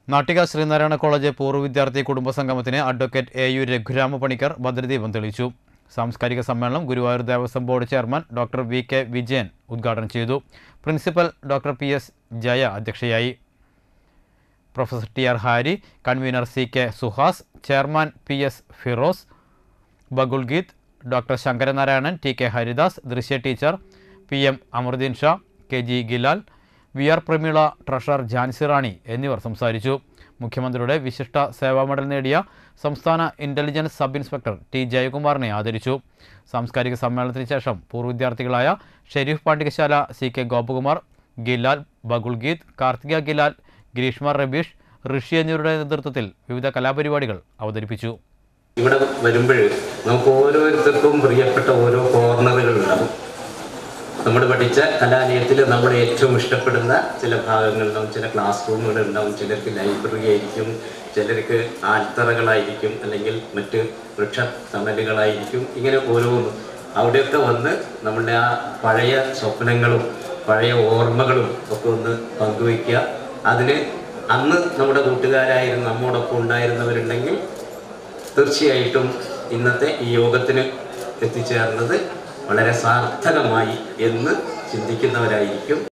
Nattika Sreenarayana college പൂർവ്വ വിദ്യാർത്ഥി കുടുംബസംഗമത്തിന് അഡ്വക്കേറ്റ് AU രഘുരാമ പണിക്കർ ഭദ്രദീപം തെളിയിച്ചു. സാംസ്കാരിക സമ്മേളനം Guruvayur Devaswom board chairman doctor VK Vijayan ഉദ്ഘാടനം ചെയ്തു. പ്രിൻസിപ്പൽ ഡോക്ടർ PS ജയ അധ്യക്ഷയായി. Professor TR Hari, convener CK Suhas, chairman PS Firoz, ബഗുൽഗീത്, doctor Sankaranarayanan, TK Haridas, Drishya teacher, PM Amaruddeen Shah, KG ഗിലാൽ, VR പ്രമീള, ട്രഷറർ ഝാൻസി റാണി എന്നിവർ സംസാരിച്ചു. മുഖ്യമന്ത്രിയുടെ വിശിഷ്ട സേവാ മെഡൽ നേടിയ സംസ്ഥാന ഇന്റലിജൻസ് സബ് ഇൻസ്പെക്ടർ T ജയകുമാറിനെ ആദരിച്ചു. സാംസ്കാരിക സമ്മേളനത്തിന് ശേഷം പൂർവ്വ വിദ്യാർത്ഥികളായ ഷെരീഫ് പാണ്ടികശാല, CK ഗോപകുമാർ, ഗിലാൽ, ബഗുൽഗീത്, കാർത്തിക ഗിലാൽ, ഗ്രീഷ്മ റബീഷ്, ഋഷി എന്നിവരുടെ നേതൃത്വത്തിൽ വിവിധ കലാപരിപാടികൾ അവതരിപ്പിച്ചു. ഇവിടെ വരുമ്പോൾ നമുക്ക് ഓരോരുത്തർക്കും പ്രിയപ്പെട്ട ഓരോ കോർണറുകളുണ്ടാവും. നമ്മൾ പഠിച്ച കലാലയത്തിൽ നമ്മൾ ഏറ്റവും ഇഷ്ടപ്പെടുന്ന ചില ഭാഗങ്ങളുണ്ടാവും, ചില ക്ലാസ് റൂമുകളുണ്ടാവും, ചിലർക്ക് ലൈബ്രറി ആയിരിക്കും, ചിലർക്ക് ആൽത്തറകളായിരിക്കും, അല്ലെങ്കിൽ മറ്റ് വൃക്ഷ തണലുകളായിരിക്കും. ഇങ്ങനെ ഓരോന്നും അവിടെയൊക്കെ വന്ന് നമ്മളുടെ ആ പഴയ സ്വപ്നങ്ങളും പഴയ ഓർമ്മകളും ഒക്കെ ഒന്ന് പങ്കുവയ്ക്കുക. അതിന് അന്ന് നമ്മുടെ കൂട്ടുകാരായിരുന്നു നമ്മോടൊപ്പം ഉണ്ടായിരുന്നവരുണ്ടെങ്കിൽ തീർച്ചയായിട്ടും ഇന്നത്തെ ഈ യോഗത്തിന് എത്തിച്ചേർന്നത് വളരെ സാർത്ഥകമായി എന്ന് ചിന്തിക്കുന്നവരായിരിക്കും.